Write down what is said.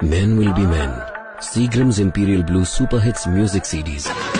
Men will be men. Seagram's Imperial Blue Super Hits Music CDs.